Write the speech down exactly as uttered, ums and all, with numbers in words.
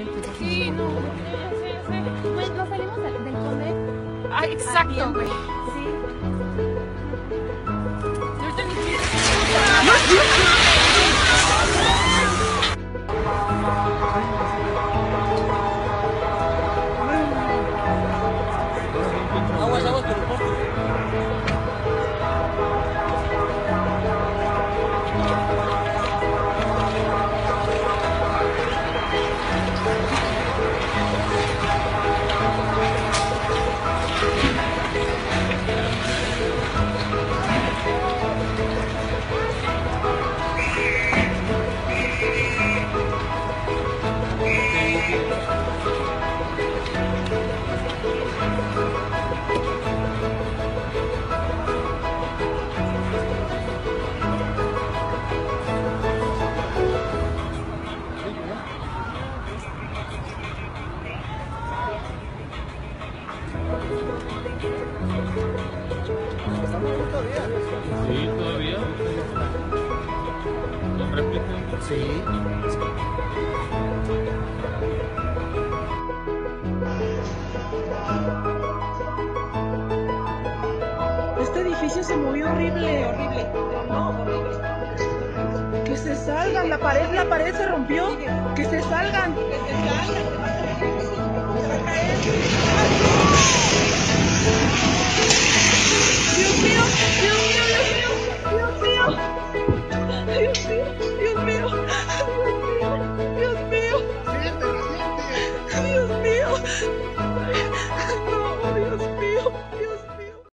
Sí, no, ya sé, ya sé. Pues nos salimos del, del conde. Ah, exacto, güey. Sí. Yo ahorita ni siquiera- Aguas, aguas por el poste. Sí, todavía. ¿Lo replican? Sí. Este edificio se movió horrible, horrible. No, horrible. Que se salgan, la pared, la pared se rompió. Que se salgan. Que se salgan. Se va a caer.